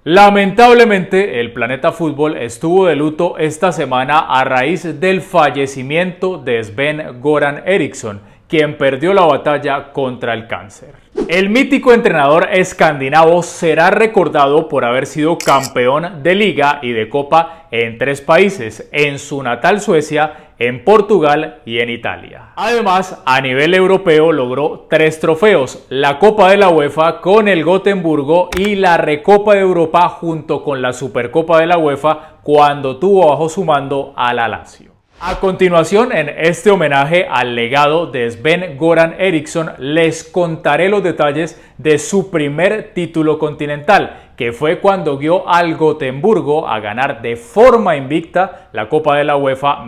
Lamentablemente, el planeta fútbol estuvo de luto esta semana a raíz del fallecimiento de Sven-Göran Eriksson, quien perdió la batalla contra el cáncer. El mítico entrenador escandinavo será recordado por haber sido campeón de Liga y de Copa en 3 países, en su natal Suecia, en Portugal y en Italia. Además, a nivel europeo logró 3 trofeos, la Copa de la UEFA con el Gotemburgo y la Recopa de Europa junto con la Supercopa de la UEFA cuando tuvo bajo su mando al Lazio. A continuación, en este homenaje al legado de Sven-Göran Eriksson, les contaré los detalles de su primer título continental, que fue cuando guió al Gotemburgo a ganar de forma invicta la Copa de la UEFA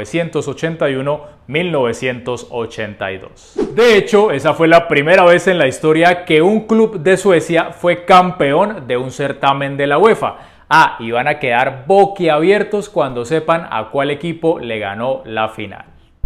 1981-1982. De hecho, esa fue la primera vez en la historia que un club de Suecia fue campeón de un certamen de la UEFA. Y van a quedar boquiabiertos cuando sepan a cuál equipo le ganó la final.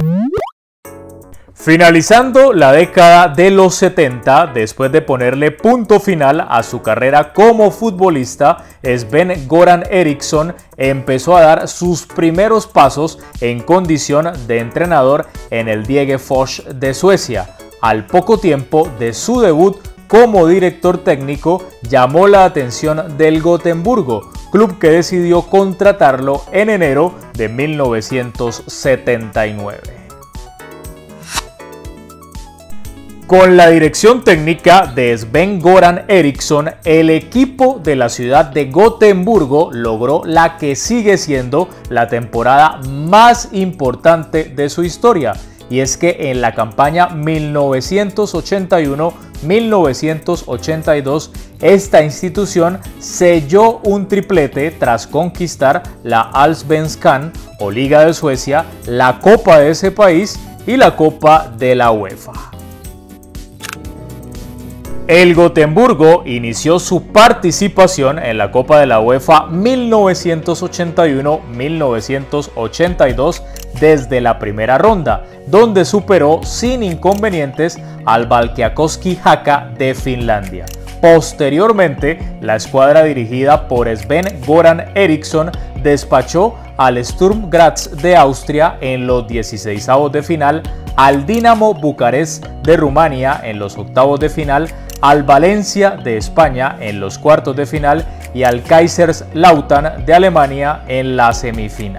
Finalizando la década de los 70, después de ponerle punto final a su carrera como futbolista, Sven-Göran Eriksson empezó a dar sus primeros pasos en condición de entrenador en el Degerfors de Suecia. Al poco tiempo de su debut como director técnico, llamó la atención del Gotemburgo, club que decidió contratarlo en enero de 1979. Con la dirección técnica de Sven-Göran Eriksson, el equipo de la ciudad de Gotemburgo logró la que sigue siendo la temporada más importante de su historia. Y es que en la campaña 1981-1982, esta institución selló un triplete tras conquistar la Allsvenskan o Liga de Suecia, la Copa de ese país y la Copa de la UEFA. El Gotemburgo inició su participación en la Copa de la UEFA 1981-1982 desde la primera ronda, donde superó sin inconvenientes al Valkeakoski Haka de Finlandia. Posteriormente, la escuadra dirigida por Sven-Göran Eriksson despachó al Sturm Graz de Austria en los 16avos de final, al Dinamo Bucarest de Rumania en los octavos de final, al Valencia de España en los cuartos de final y al Kaiserslautern de Alemania en la semifinal.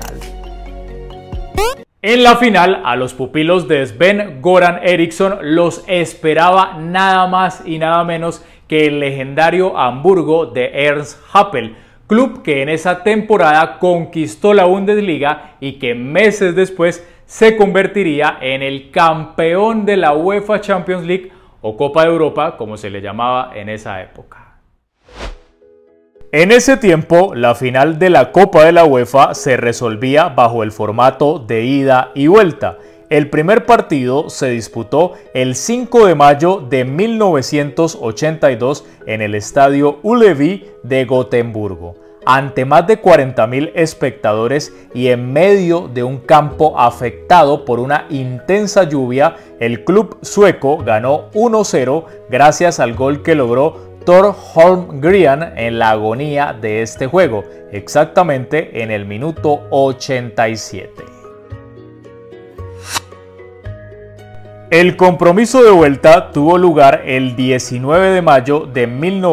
En la final, a los pupilos de Sven-Göran Eriksson los esperaba nada más y nada menos que el legendario Hamburgo de Ernst Happel, club que en esa temporada conquistó la Bundesliga y que meses después se convertiría en el campeón de la UEFA Champions League o Copa de Europa, como se le llamaba en esa época. En ese tiempo, la final de la Copa de la UEFA se resolvía bajo el formato de ida y vuelta. El primer partido se disputó el 5 de mayo de 1982 en el estadio Ullevi de Gotemburgo, ante más de 40.000 espectadores y en medio de un campo afectado por una intensa lluvia. El club sueco ganó 1-0 gracias al gol que logró Thor Holmgren en la agonía de este juego, exactamente en el minuto 87. El compromiso de vuelta tuvo lugar el 19 de mayo de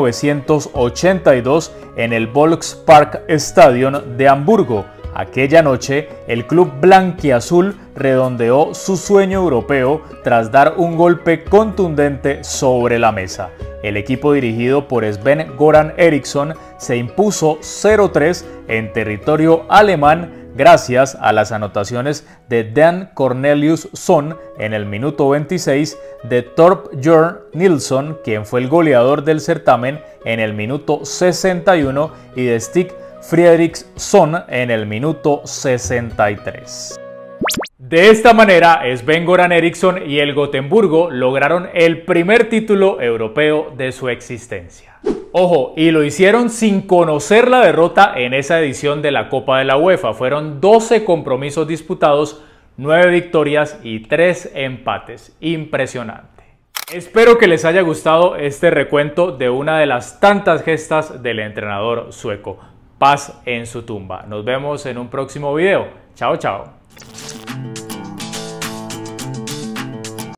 1982 en el Volkspark Stadion de Hamburgo. Aquella noche, el club blanquiazul redondeó su sueño europeo tras dar un golpe contundente sobre la mesa. El equipo dirigido por Sven-Göran Eriksson se impuso 0-3 en territorio alemán gracias a las anotaciones de Dan Corneliusson en el minuto 26, de Thorbjørn Nilsson, quien fue el goleador del certamen, en el minuto 61 y de Stig Fredriksson en el minuto 63. De esta manera, Sven-Göran Eriksson y el Gotemburgo lograron el primer título europeo de su existencia. Ojo, y lo hicieron sin conocer la derrota en esa edición de la Copa de la UEFA. Fueron 12 compromisos disputados, 9 victorias y 3 empates. Impresionante. Espero que les haya gustado este recuento de una de las tantas gestas del entrenador sueco. Paz en su tumba. Nos vemos en un próximo video. Chao, chao.